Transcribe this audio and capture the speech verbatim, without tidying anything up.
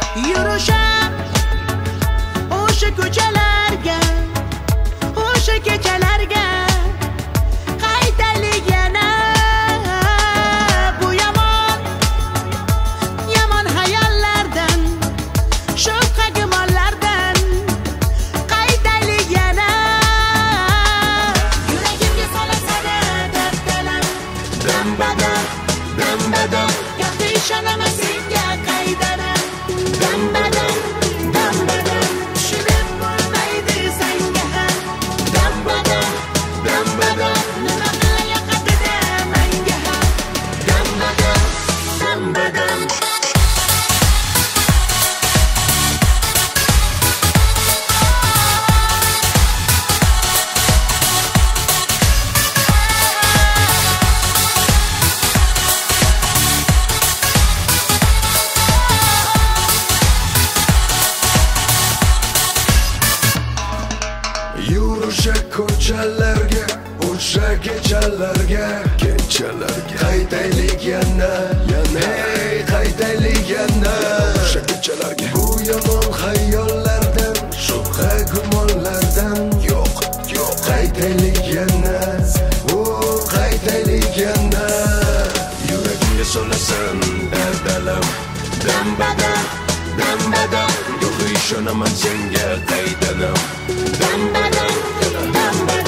yurisham o'sha ko'chalarga, o'sha kechalarga qaytaylik yana. Bu yomon yomon hayollardan, shubha gumonlardan qaytaylik yana. Yuragimga solasada darddalam, dam-badam, dam-badam, gapga ishonaman senga qaydanam. Dam-badam, dam-badam, tushunib bo'lmaydi senga ham. Dam-badam, dam-badam, nima qilay yoqadida menga ham. Dam-badam, dam-badam. Yurusha ko'chalarga, o'sha kechalarga, kechalarga qaytaylik yana, yana, hey, qaytaylik yana, o'sha kechalarga. Bu yomon hayollardan, shubha gumonlardan, yo'q, yo'q, qaytaylik yana, o qaytaylik yana. Yuragimga solasan dardalam, dam-badam, dam-badam, yo'q ishonaman senga qaydanam. Dam-badam, dam-badam.